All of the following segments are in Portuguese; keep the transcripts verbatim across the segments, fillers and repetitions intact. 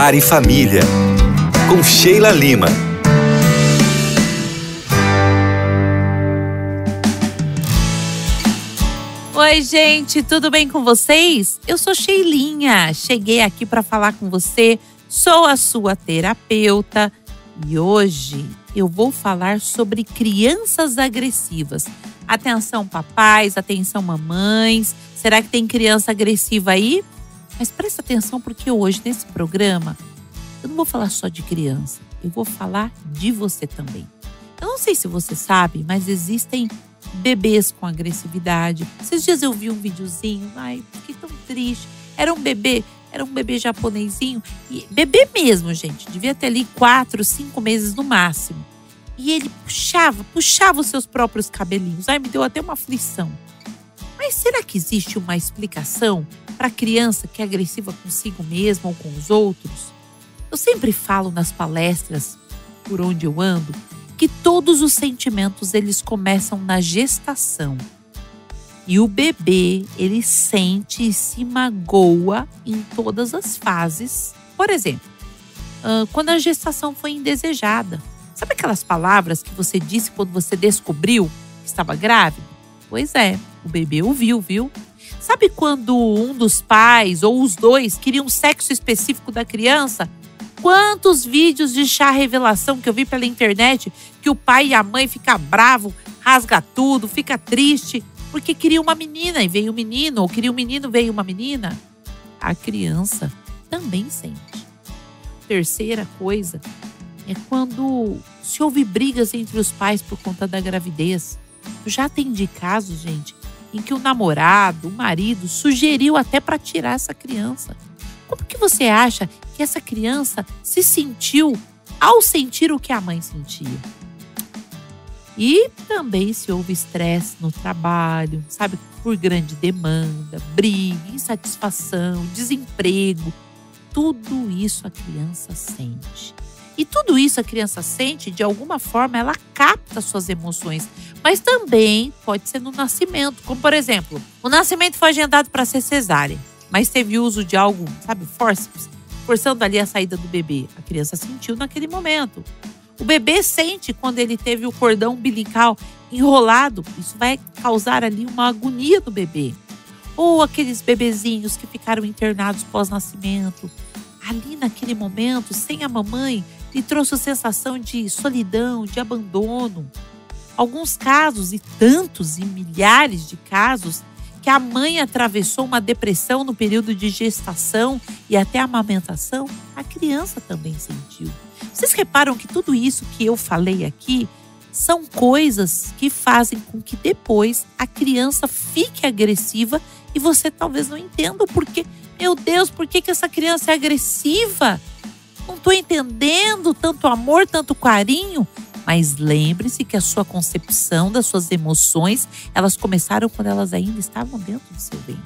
Lar e Família, com Sheila Lima. Oi, gente, tudo bem com vocês? Eu sou Sheilinha, cheguei aqui para falar com você, sou a sua terapeuta e hoje eu vou falar sobre crianças agressivas. Atenção, papais, atenção, mamães, será que tem criança agressiva aí? Mas presta atenção porque hoje, nesse programa, eu não vou falar só de criança, eu vou falar de você também. Eu não sei se você sabe, mas existem bebês com agressividade. Esses dias eu vi um videozinho, ai, fiquei tão triste. Era um bebê, era um bebê japonesinho, e bebê mesmo, gente, devia ter ali quatro, cinco meses no máximo. E ele puxava, puxava os seus próprios cabelinhos. Ai, me deu até uma aflição. Mas será que existe uma explicação para criança que é agressiva consigo mesma ou com os outros? Eu sempre falo nas palestras, por onde eu ando, que todos os sentimentos eles começam na gestação. E o bebê, ele sente e se magoa em todas as fases. Por exemplo, quando a gestação foi indesejada. Sabe aquelas palavras que você disse quando você descobriu que estava grávida? Pois é, o bebê ouviu, viu? Sabe quando um dos pais ou os dois queriam um sexo específico da criança? Quantos vídeos de chá revelação que eu vi pela internet que o pai e a mãe ficam bravos, rasga tudo, fica triste porque queria uma menina e veio um menino, ou queria um menino e veio uma menina? A criança também sente. Terceira coisa é quando se houve brigas entre os pais por conta da gravidez. Eu já atendi casos, gente, em que o namorado, o marido, sugeriu até para tirar essa criança. Como que você acha que essa criança se sentiu ao sentir o que a mãe sentia? E também se houve estresse no trabalho, sabe, por grande demanda, briga, insatisfação, desemprego. Tudo isso a criança sente. E tudo isso a criança sente, de alguma forma, ela capta suas emoções. Mas também pode ser no nascimento. Como, por exemplo, o nascimento foi agendado para ser cesárea, mas teve uso de algo, sabe, forceps, forçando ali a saída do bebê. A criança sentiu naquele momento. O bebê sente quando ele teve o cordão umbilical enrolado. Isso vai causar ali uma agonia do bebê. Ou aqueles bebezinhos que ficaram internados pós-nascimento. Ali naquele momento, sem a mamãe, lhe trouxe a sensação de solidão, de abandono. Alguns casos, e tantos e milhares de casos, que a mãe atravessou uma depressão no período de gestação e até a amamentação, a criança também sentiu. Vocês reparam que tudo isso que eu falei aqui são coisas que fazem com que depois a criança fique agressiva e você talvez não entenda o porquê. Meu Deus, por que que essa criança é agressiva? Não estou entendendo tanto amor, tanto carinho. Mas lembre-se que a sua concepção das suas emoções, elas começaram quando elas ainda estavam dentro do seu ventre.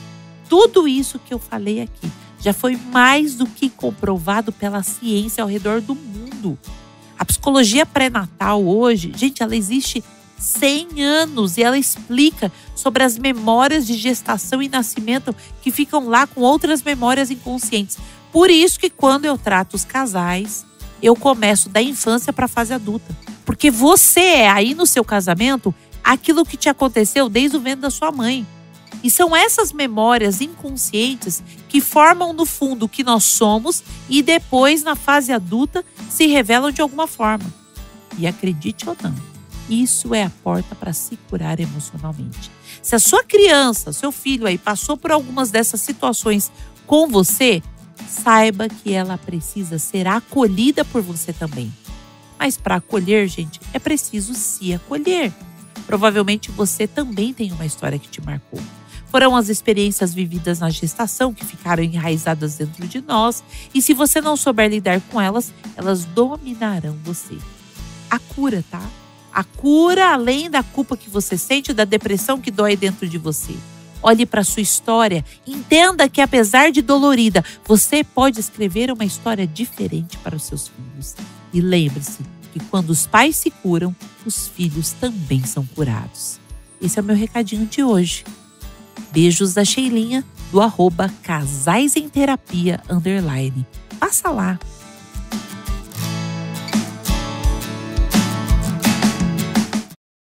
Tudo isso que eu falei aqui já foi mais do que comprovado pela ciência ao redor do mundo. A psicologia pré-natal hoje, gente, ela existe cem anos e ela explica sobre as memórias de gestação e nascimento que ficam lá com outras memórias inconscientes. Por isso que quando eu trato os casais, eu começo da infância para a fase adulta. Porque você é aí no seu casamento aquilo que te aconteceu desde o ventre da sua mãe. E são essas memórias inconscientes que formam no fundo o que nós somos e depois na fase adulta se revelam de alguma forma. E acredite ou não, isso é a porta para se curar emocionalmente. Se a sua criança, seu filho aí passou por algumas dessas situações com você, saiba que ela precisa ser acolhida por você também. Mas para acolher, gente, é preciso se acolher. Provavelmente você também tem uma história que te marcou. Foram as experiências vividas na gestação que ficaram enraizadas dentro de nós. E se você não souber lidar com elas, elas dominarão você. A cura, tá? A cura, além da culpa que você sente, da depressão que dói dentro de você. Olhe para a sua história, entenda que apesar de dolorida, você pode escrever uma história diferente para os seus filhos. E lembre-se que quando os pais se curam, os filhos também são curados. Esse é o meu recadinho de hoje. Beijos da Sheilinha, do arroba Casais em Terapia, underline. Passa lá.